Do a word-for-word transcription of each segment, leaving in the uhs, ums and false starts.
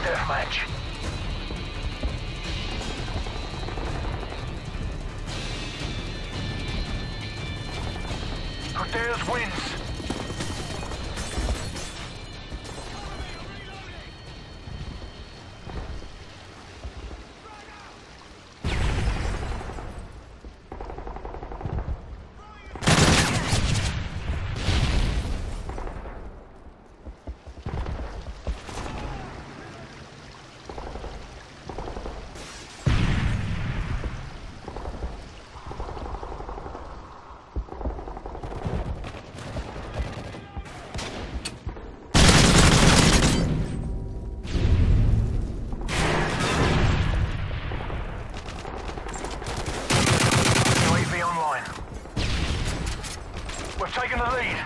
Deathmatch. Theirs wins. We've taken the lead.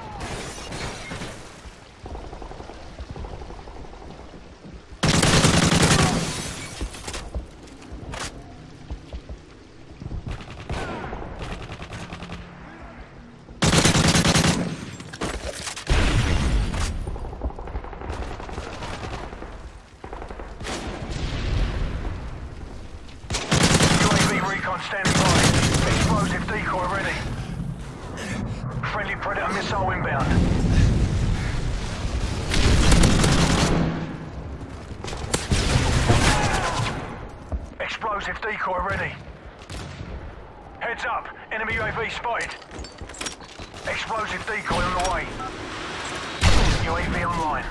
U A V recon standing by. Explosive decoy ready. Friendly Predator missile inbound. Explosive decoy ready. Heads up, enemy U A V spotted. Explosive decoy on the way. U A V online.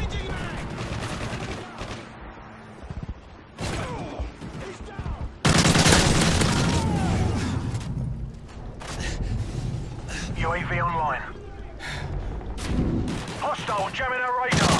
U A V online. Hostile jamming our radar.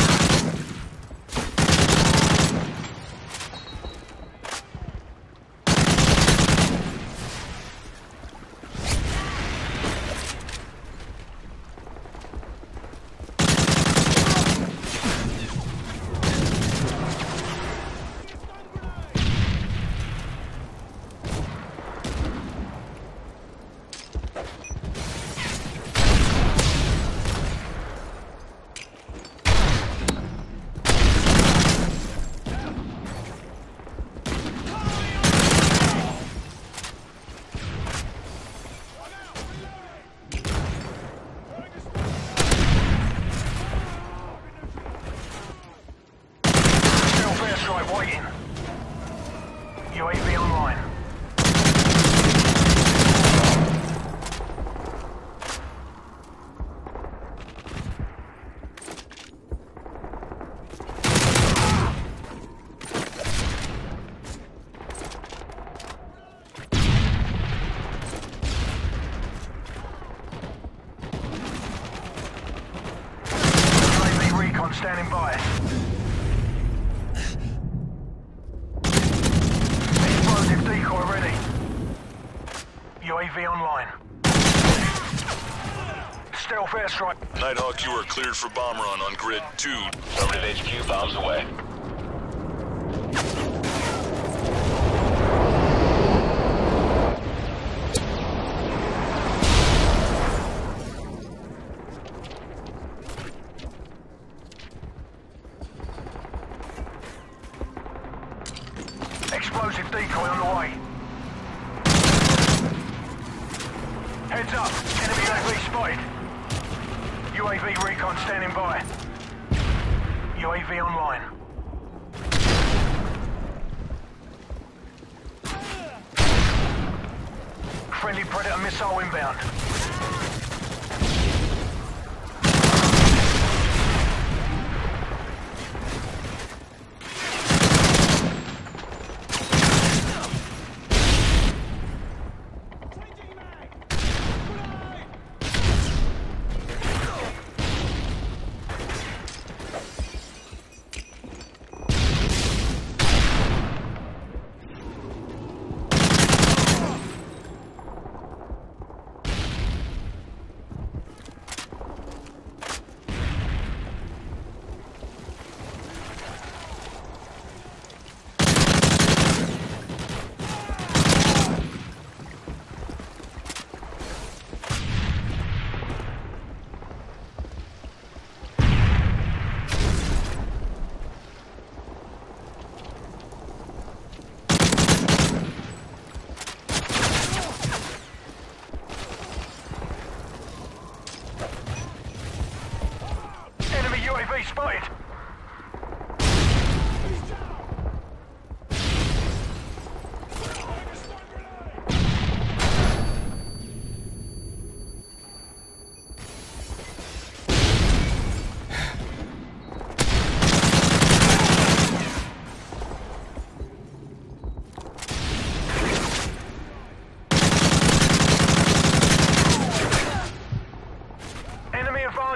Waiting. U A V online. U A V recon standing by. Decoy ready. U A V online. Stealth airstrike. Nighthawk, you are cleared for bomb run on grid two. Affirmative H Q, bombs away. Explosive decoy on the way. Heads up, enemy U A V spotted. U A V recon standing by. U A V online. Friendly Predator missile inbound.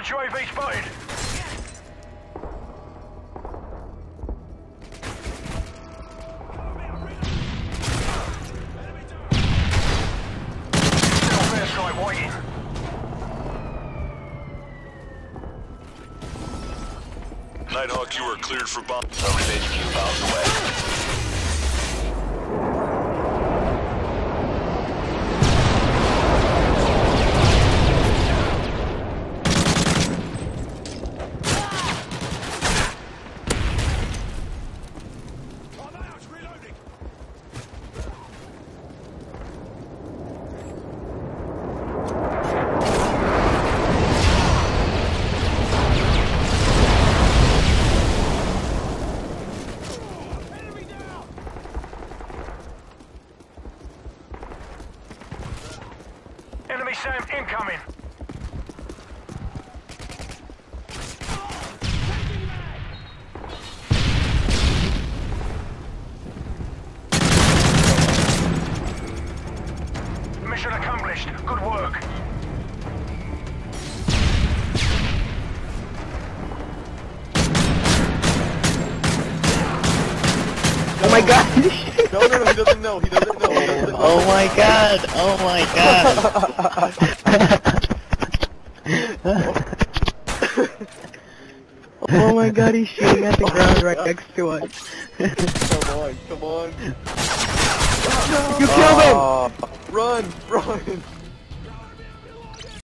U A V spotted. Still airstrike waiting. Nighthawk, you are cleared for bomb. Notice H Q bombs away. Enemy SAM incoming. Mission accomplished. Good work. Oh my god! No, no, no, he doesn't know, he doesn't know, he doesn't know. Oh my god! Oh my god! Oh my god, he's shooting at the ground right next to us. Come on, come on. You killed him! Oh, run, run!